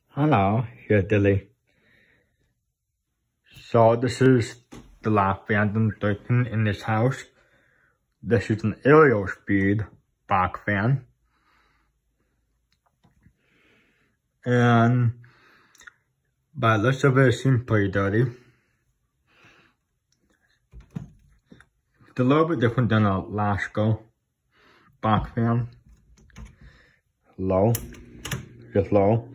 Hello, here Dilly. So this is the last fan I'm working in this house. This is an Aerospeed back fan. And by the looks of it seems pretty dirty. It's a little bit different than a Lasco back fan. Low. Just low.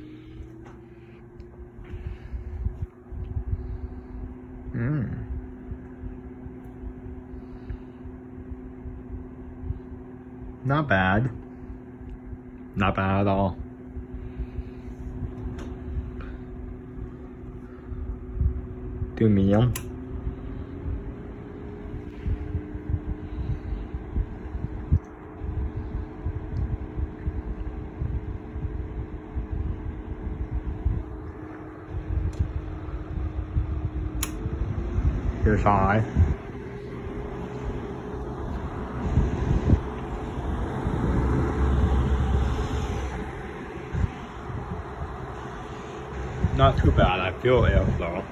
Not bad. Not bad at all. Too medium. Here's high. Not too bad, I feel airflow.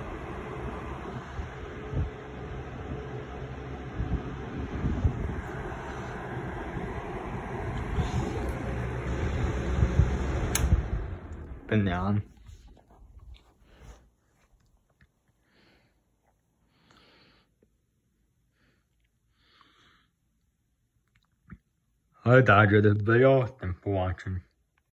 Been down. I hope you enjoyed this video. Thanks for watching.